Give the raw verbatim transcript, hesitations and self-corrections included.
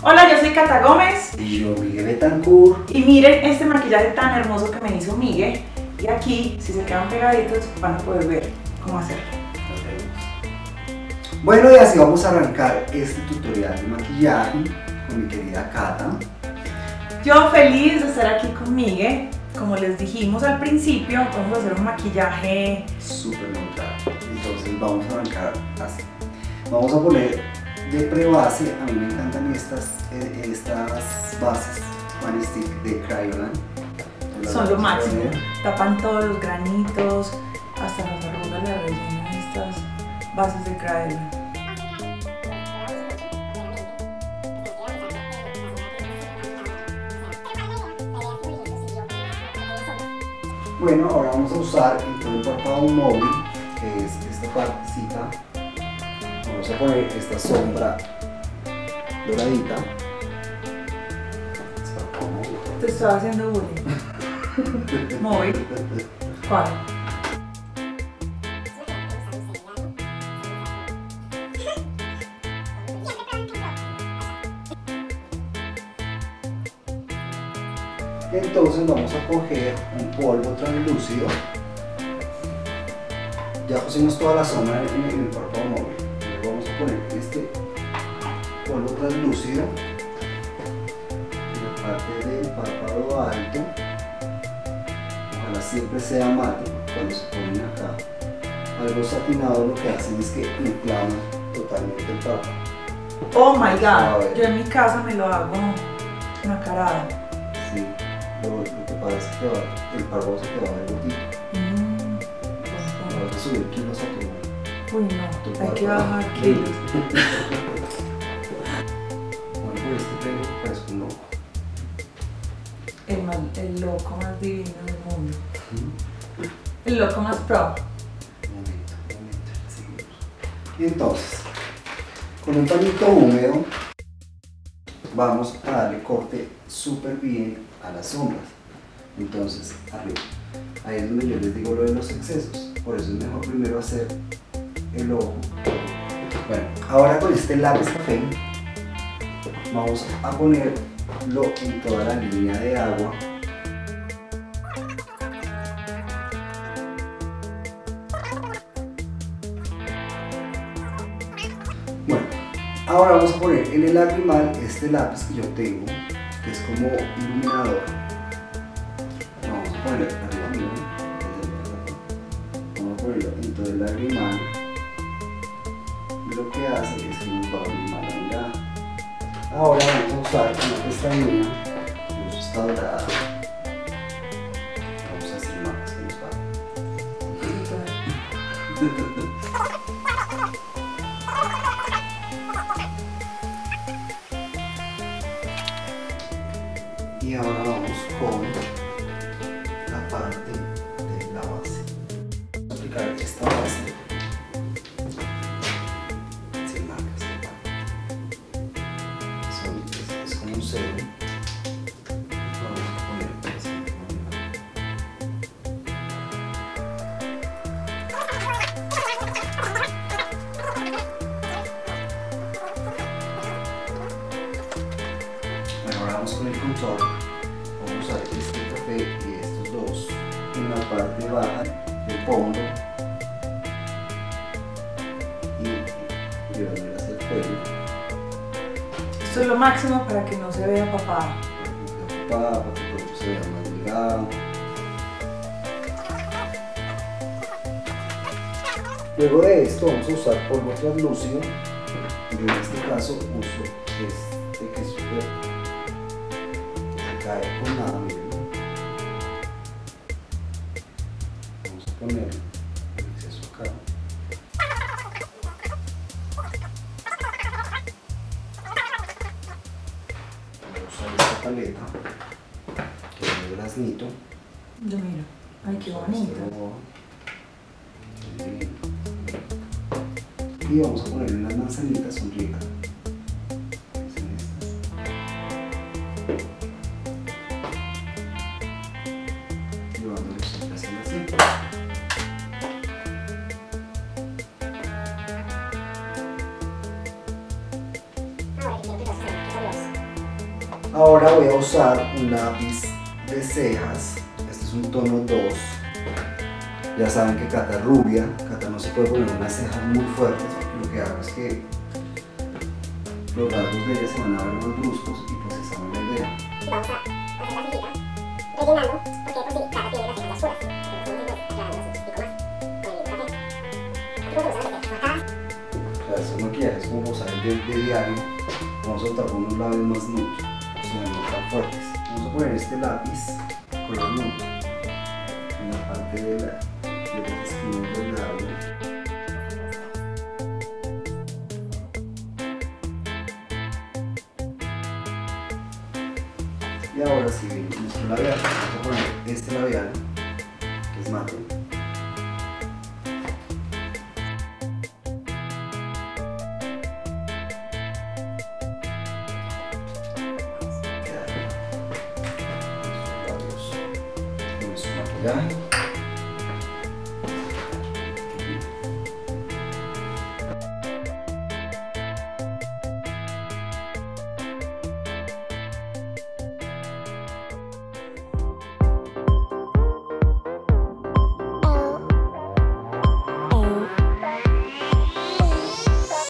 Hola, yo soy Cata Gómez. Y yo, Miguel Betancourt. Y miren este maquillaje tan hermoso que me hizo Miguel. Y aquí, si se quedan pegaditos, van a poder ver cómo hacerlo. Bueno, y así vamos a arrancar este tutorial de maquillaje con mi querida Cata. Yo feliz de estar aquí con Miguel. Como les dijimos al principio, vamos a hacer un maquillaje súper neutral. Entonces vamos a arrancar así. Vamos a poner de prebase, a mí me encantan estas, estas bases One Stick de Crayola. Son lo máximo, tapan todos los granitos, hasta las arrugas las rellenan estas bases de Crayola. Bueno, ahora vamos a usar en todo el párpado móvil, que es esta partecita. Vamos a poner esta sombra doradita. Te estoy haciendo bullying. Móvil. ¿Cuál? Entonces vamos a coger un polvo translúcido. Ya pusimos toda la sombra en, en el párpado móvil. Luego vamos a poner este polvo translúcido en la parte del párpado alto. Ojalá siempre sea mate. Cuando se ponen acá algo satinado, lo que hacen es que inflaman totalmente el párpado. Oh my god, yo en mi casa me lo hago nacarado. Sí. Lo, lo que pasa es que va, el párpado se te va a ver gotito. Mm, vas a subir kilos a tu. Uy, no, tu hay párpado. que bajar kilos. Bueno, por este pelo parece un loco. El, más, el loco más divino del mundo. El loco más pro. Un momento, un momento, seguimos. Y entonces, con un pañito húmedo, vamos a darle corte súper bien a las sombras. Entonces, arriba. Ahí es donde yo les digo lo de los excesos. Por eso es mejor primero hacer el ojo. Bueno, ahora con este lápiz café vamos a ponerlo en toda la línea de agua. Bueno, ahora vamos a poner en el lagrimal este lápiz que yo tengo, que es como iluminador. Vamos a ponerlo arriba mío. Vamos a ponerlo en todo el lagrimal. Lo que hace es que nos va a abrir la mirada. Ahora vamos a usar una pestañina, que uso esta dorada. Vamos a hacer más que nos va. Y ahora vamos con la parte de la base. Vamos a aplicar esta base sin marcas. Son, es, es como un cero. Vamos a poner así. Bueno, ahora vamos con el contorno. Vamos a usar este café y estos dos en la parte baja del pómulo y llevándole hacia el cuello. Esto es lo máximo para que no se vea papada. Para que el cuello se vea más delgado. Luego de esto vamos a usar polvo translúcido. Yo en este caso uso este que es súper, se cae con nada, miren. Vamos a poner el exceso acá. Voy a usar esta paleta que es de graznito. Yo miro, ay qué bonito. Y vamos a ponerle unas manzanitas, son ricas. Son estas. Llevándole siempre hacia la cinta. Ahora que tiempo, dos, dos, dos. Ahora voy a usar un lápiz de cejas. Este es un tono dos. Ya saben que Cata es rubia. Cata no se puede poner unas cejas muy fuertes, porque lo que hago es que los rasgos de ella se van a ver más bruscos y pues esa no es la idea. Vamos a hacer la cejita rellenando, porque por si Cata tiene las cejas oscuras. O sea, estos maquillajes como salen de, de diario, vamos a optar por unos labios más nudos, o sea, no tan fuertes. Vamos a poner este lápiz color nude en la parte de, la, de los esquinas del labio. Y ahora sí, nuestro labial, vamos a poner este labial, que es mate. Queda nuestros labios con nuestro maquillaje.